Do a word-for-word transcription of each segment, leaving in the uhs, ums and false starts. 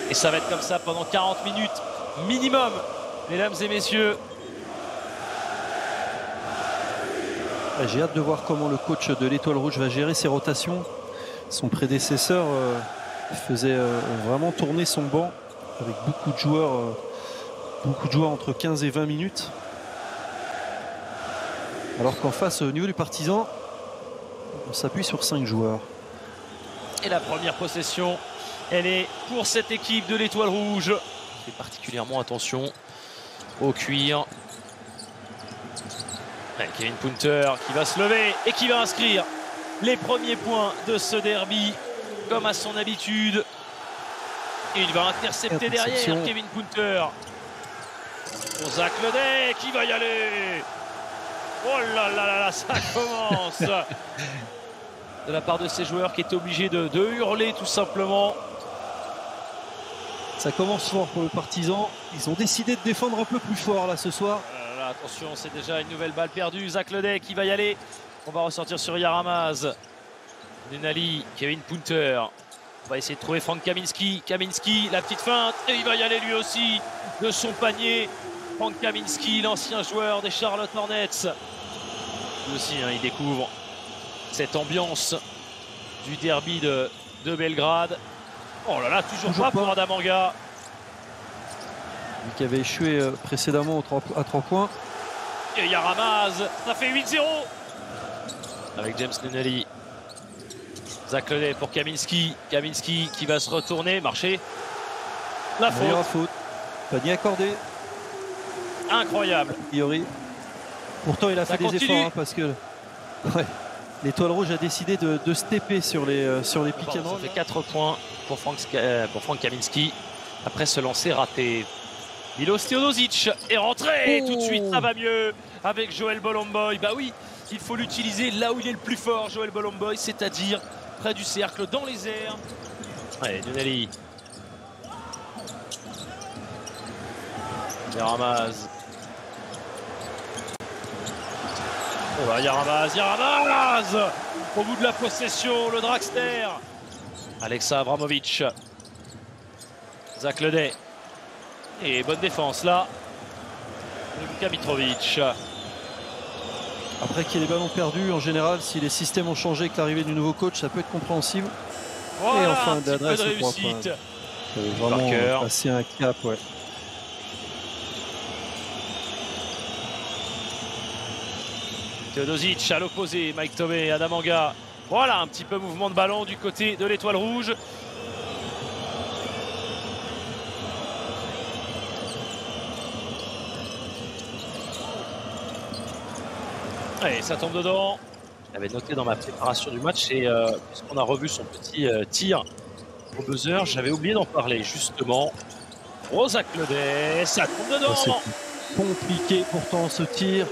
Et ça va être comme ça pendant quarante minutes minimum, mesdames et messieurs. J'ai hâte de voir comment le coach de l'Étoile Rouge va gérer ses rotations. Son prédécesseur euh, faisait euh, vraiment tourner son banc avec beaucoup de joueurs, euh, beaucoup de joueurs entre quinze et vingt minutes. Alors qu'en face, au niveau du Partizan, on s'appuie sur cinq joueurs. Et la première possession, elle est pour cette équipe de l'Étoile Rouge. Fait particulièrement attention au cuir. Ouais, Kevin Punter qui va se lever et qui va inscrire les premiers points de ce derby, comme à son habitude. Et il va intercepter derrière Kevin Punter. Pour Zach Ledet qui va y aller. Oh là là là là, ça commence. De la part de ces joueurs qui étaient obligés de, de hurler tout simplement. Ça commence fort pour le Partizan. Ils ont décidé de défendre un peu plus fort là ce soir. Euh, là, attention, c'est déjà une nouvelle balle perdue. Zach Ledet qui va y aller. On va ressortir sur Yaramaz. Nunali, Kevin Punter. On va essayer de trouver Frank Kaminski. Kaminski, la petite feinte. Et il va y aller lui aussi de son panier. Frank Kaminski, l'ancien joueur des Charlotte Hornets. Lui aussi, hein, il découvre cette ambiance du derby de, de Belgrade. Oh là là, toujours, toujours pas, pas pour Adamanga. Lui qui avait échoué précédemment à trois points. Et Yaramaz, ça fait huit zéro. Avec James Nunali. Zach Ledet pour Kaminski. Kaminski qui va se retourner, marcher. La faute. La faute. Panier accordé. Incroyable. A priori. Pourtant, il a ça fait continue. des efforts hein, parce que ouais, l'Étoile Rouge a décidé de, de se taper sur les, euh, sur les pick and roll. Ça fait quatre points pour Frank, euh, pour Frank Kaminski après ce lancer raté. Milos Teodosic est rentré. Oh. Tout de suite, ça va mieux avec Joël Bolomboy. Bah oui, il faut l'utiliser là où il est le plus fort, Joël Bolomboy, c'est-à-dire près du cercle, dans les airs. Allez, Nunali. Yaramaz. Oh là, Yaramaz, Yaramaz au bout de la possession, le dragster. Alexa Abramovic. Zach Ledet. Et bonne défense là. Luka Mitrovic. Après qu'il y ait les ballons perdus, en général, si les systèmes ont changé avec l'arrivée du nouveau coach, ça peut être compréhensible. Voilà, et enfin, un petit peu de réussite. Vraiment passer un cap, ouais. Teodosic à l'opposé, Mike Tobé, Adamanga. Voilà, un petit peu mouvement de ballon du côté de l'Étoile Rouge. Allez, ça tombe dedans. J'avais noté dans ma préparation du match et euh, puisqu'on a revu son petit euh, tir au buzzer, j'avais oublié d'en parler justement. Oh, Zach Ledet, ça tombe dedans. Oh, c'est compliqué pourtant ce tir.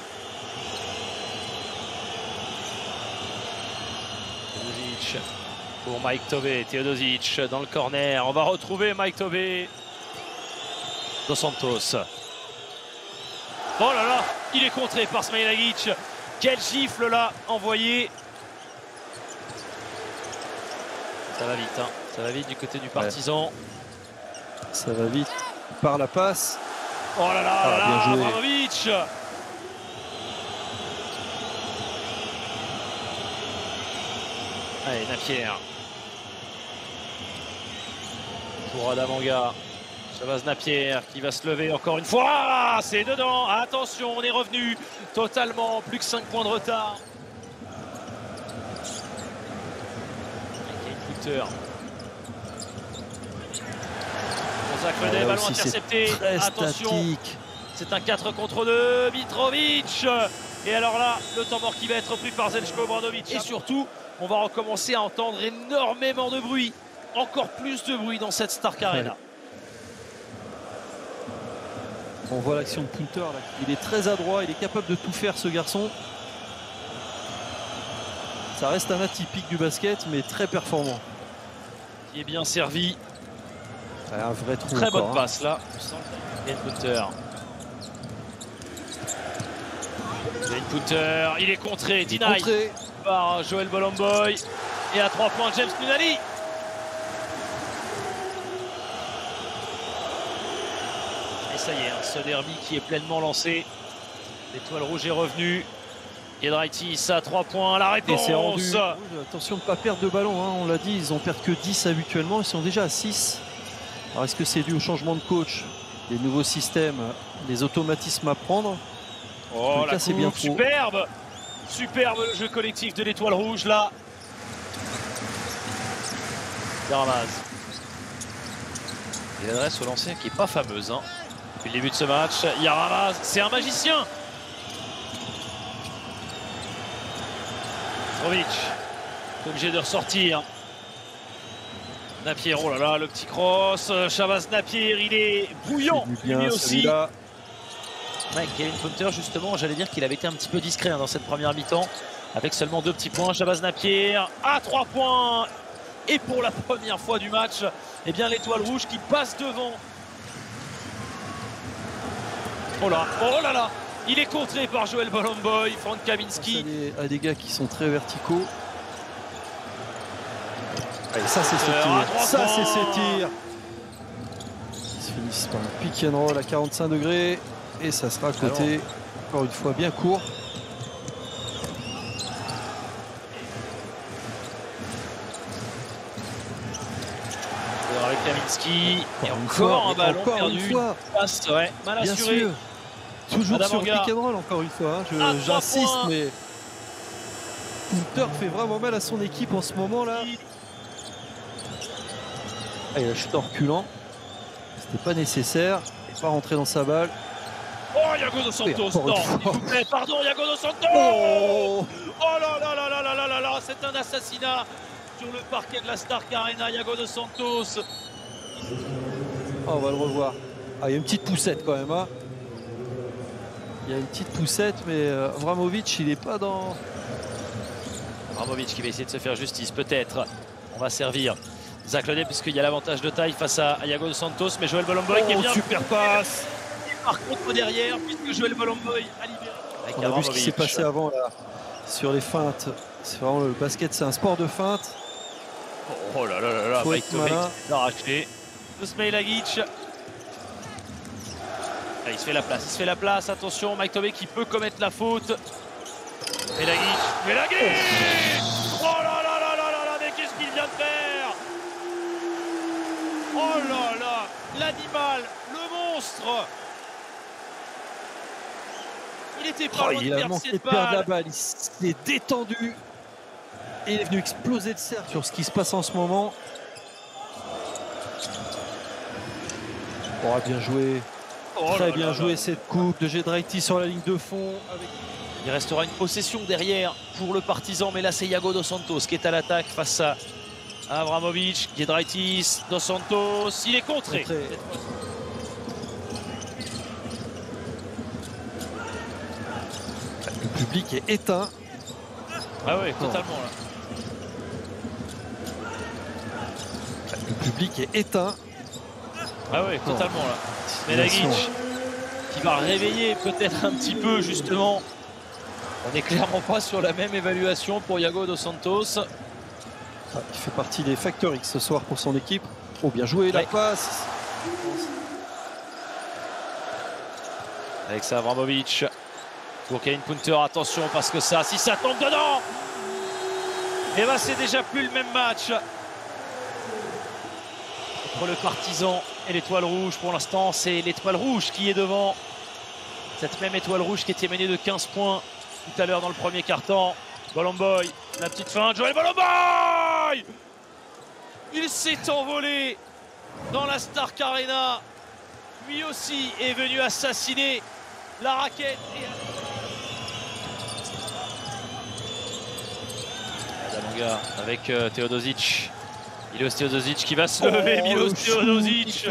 Teodosic pour Mike Tobé, Teodosic dans le corner. On va retrouver Mike Tobé. Dos Santos. Oh là là, il est contré par Smailagic. Quel gifle là, envoyé. Ça va vite, hein. Ça va vite du côté du Partizan. Ouais. Ça va vite. Par la passe. Oh là là, ah, là, là Abramovic. Allez, Napier. Pour Adamanga. Shabazz Napier qui va se lever encore une fois. Ah, c'est dedans. Attention, on est revenu totalement. Plus que cinq points de retard. Punter. Zach Ledet, ballon intercepté. Attention. C'est un quatre contre deux. Mitrovic. Et alors là, le temps mort qui va être pris par Zeljko Obradovic. Et surtout, on va recommencer à entendre énormément de bruit. Encore plus de bruit dans cette Stark Arena. Ouais. On voit l'action de Punter là. Il est très adroit, il est capable de tout faire ce garçon. Ça reste un atypique du basket mais très performant. Qui est bien servi. Ouais, un vrai trou. Très encore, bonne hein. passe là. Kevin Punter. Kevin Punter, il est contré, deny par Joël Bolomboy. Et à trois points, James Nunali. Et ça y est, hein, ce derby qui est pleinement lancé. L'étoile rouge est revenue. Giedraitis à trois points, la réponse. Et c'est rendu. Attention de ne pas perdre de ballon, hein, on l'a dit, ils en perdent que dix habituellement, ils sont déjà à six. Alors est-ce que c'est dû au changement de coach, des nouveaux systèmes, des automatismes à prendre? Oh la coupe, bien superbe. Superbe le jeu collectif de l'étoile rouge là. Yaramaz. Et l'adresse au lancer qui n'est pas fameuse hein. Depuis le début de ce match. Yaramaz, c'est un magicien. Mitrovic, obligé de ressortir. Napier, oh là là, le petit cross. Shabazz Napier, il est bouillant. Bien, lui aussi. Ouais, Kevin Punter, justement, j'allais dire qu'il avait été un petit peu discret hein, dans cette première mi-temps. Avec seulement deux petits points. Shabazz Napier à trois points. Et pour la première fois du match, eh bien l'étoile rouge qui passe devant. Oh là, oh là là. Il est contré par Joël Bolomboy, Frank Kaminski. À des gars qui sont très verticaux. Allez, ça c'est ses tirs. Ça c'est ses tirs. Ils se finissent par un pick and roll à quarante-cinq degrés. Et ça sera à côté. Alors, encore une fois bien court. Avec Kaminski. Et encore un ballon encore perdu. Une fois. Passe, ouais, mal bien assuré. Sûr. Toujours Madame sur Anga. pick and roll encore une fois. Hein. J'insiste, mais Punter fait vraiment mal à son équipe en ce moment-là. Ah, il a chuté en reculant. C'était pas nécessaire. Il n'est pas rentré dans sa balle. Oh, Yago dos Santos. Non, s'il vous plaît, pardon, Yago dos Santos. Oh, oh là là là là là là là là. C'est un assassinat sur le parquet de la Stark Arena. Yago dos Santos. Oh, on va le revoir. Ah, il y a une petite poussette quand même. Hein. Il y a une petite poussette, mais euh, Vramovic, il n'est pas dans... Vramovic qui va essayer de se faire justice, peut-être. On va servir Zach Ledé, puisqu'il y a l'avantage de taille face à Yago dos Santos, mais Joël Bolomboy oh, qui est bien. Super passe. Et par contre, derrière, puisque Joël Bolomboy a libéré. Avec On a vu ce qui s'est passé avant, là, sur les feintes. C'est vraiment le basket, c'est un sport de feinte. Oh, oh là là là là, Mike Tomek l'a arraché. Smilagic. Ah, il se fait la place, il se fait la place, attention, Mike Tobey qui peut commettre la faute. Melagic, Melagic oh. oh là là là là là là, mais qu'est-ce qu'il vient de faire? Oh là là, l'animal, le monstre. Il était pas oh, loin il de a perdre manqué cette de perdre balle. la balle, il s'est détendu. Et il est venu exploser de cercle sur ce qui se passe en ce moment. Oh, bien joué. Oh Très là bien là joué là. Cette coupe de Giedraitis sur la ligne de fond. Avec... Il restera une possession derrière pour le Partizan, mais là c'est Yago dos Santos qui est à l'attaque face à Avramovic, Giedraitis, dos Santos, il est contré. contré. Le public est éteint. Ah oui, totalement là. Le public est éteint. Ah oui, totalement là. Melagic qui va réveiller peut-être un petit peu justement. On n'est clairement pas sur la même évaluation pour Yago dos Santos. Ah, il fait partie des Factor X ce soir pour son équipe. Oh, bien joué ouais. La passe. Avec ça, Avramovic. Pour Kevin Punter, attention parce que ça, si ça tombe dedans, et ben c'est déjà plus le même match. Entre le Partizan et l'étoile rouge, pour l'instant c'est l'étoile rouge qui est devant. Cette même étoile rouge qui était menée de quinze points tout à l'heure dans le premier quart-temps. Bolomboy, la petite fin, Joël Bolomboy. Il s'est envolé dans la Stark Arena. Lui aussi est venu assassiner la raquette. Et... Adamanga avec euh, Teodosic. Milos Teodosic qui va se lever. Oh, Milos Teodosic.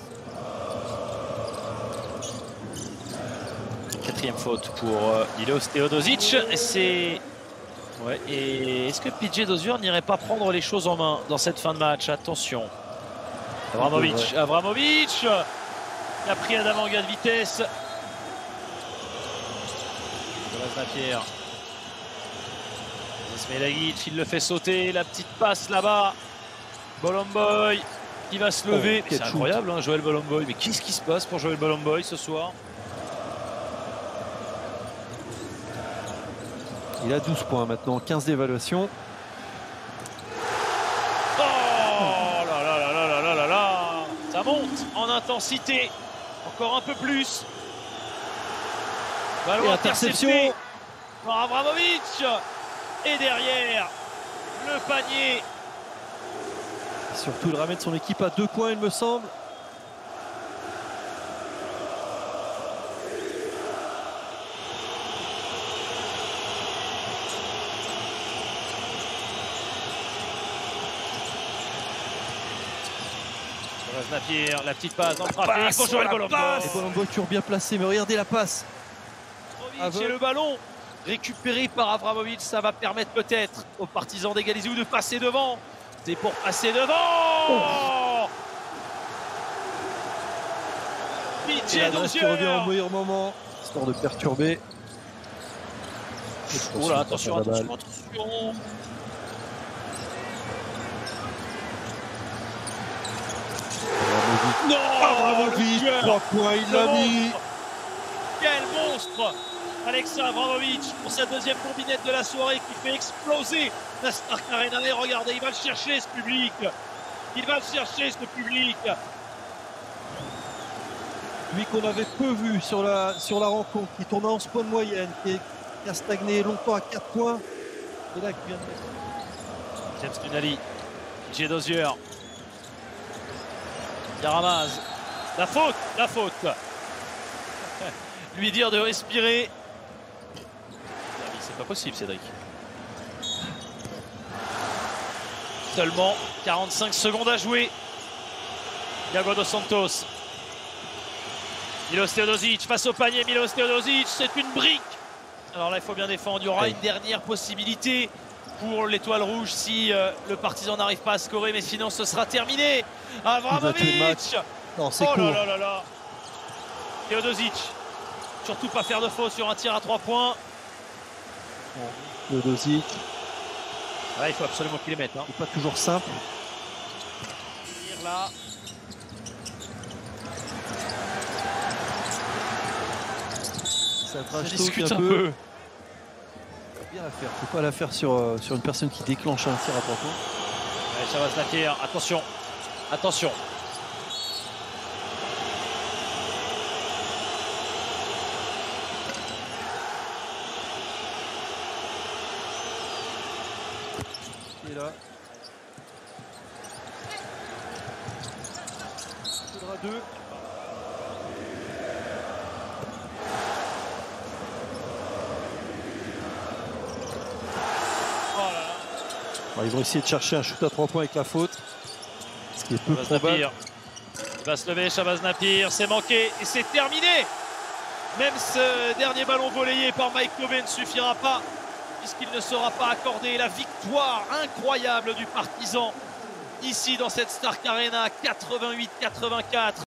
Quatrième faute pour euh, Milos Teodosic. Et c'est. Ouais. Et est-ce que P J Dozier n'irait pas prendre les choses en main dans cette fin de match? Attention. Avramovic. Ouais. Avramovic. Il a pris Adamanga de vitesse. Pierre. Smilagic, il le fait sauter. La petite passe là-bas. Bolomboy. qui va se lever. Oh, C'est quel shoot. incroyable, hein, Joël Bolomboy. Mais qu'est-ce qui se passe pour Joël Bolomboy ce soir? Il a douze points maintenant, quinze d'évaluation. Oh là là là là là là là là. Ça monte en intensité. Encore un peu plus. Ballon Et intercepté interception. par Avramovic. Et derrière, le panier. Surtout, il ramène son équipe à deux points, il me semble. Napier, la petite passe dans le trafic Passe, pour Joël la Bolomboy. passe. Et Bolomboy toujours bien placé, mais regardez la passe. Et le ballon récupéré par Avramovic, ça va permettre peut-être aux partisans d'égaliser ou de passer devant. C'est pour passer devant. Oh. Pitié qui revient au meilleur moment, histoire de perturber. Oh là, attention, attention, attention. Non, Avramovic, trois points, il l'a mis. Quel monstre Alexa Avramovic pour sa deuxième combinette de la soirée qui fait exploser la Stark Arena. Et regardez, il va le chercher ce public. Il va le chercher ce public. Lui qu'on avait peu vu sur la, sur la rencontre, qui tournait en spawn moyenne, qui, est, qui a stagné longtemps à quatre points. Et là, qui vient de mettre... James Nunali, J. Dozier. Yaramaz. La faute, la faute. Lui dire de respirer. C'est pas possible, Cédric. Seulement quarante-cinq secondes à jouer. Iago dos Santos. Milos Teodosic face au panier. Milos Teodosic, c'est une brique. Alors là, il faut bien défendre. Il y aura une dernière possibilité pour l'étoile rouge si euh, le Partizan n'arrive pas à scorer, mais sinon ce sera terminé. Avramovic. Non, c'est oh court. là là là là. Teodosic. Surtout pas faire de faute sur un tir à trois points. Teodosic. Ouais, il faut absolument qu'il les mette. Hein. C'est pas toujours simple. Là. Ça, Ça discute un peu. peu. Bien la faire. Faut pas la faire sur, euh, sur une personne qui déclenche un tir à trois points. Ouais, Chavaz Napier, attention. Attention. Et là. Il faudra deux. Alors, ils vont essayer de chercher un shoot à trois points avec la faute. Ce qui est peu Chavaz probable. Napier. Il va se lever, Chavaz Napier. C'est manqué et c'est terminé. Même ce dernier ballon volleyé par Mike Tobé ne suffira pas, puisqu'il ne sera pas accordé. La victoire incroyable du Partizan ici dans cette Stark Arena, quatre-vingt-huit à quatre-vingt-quatre.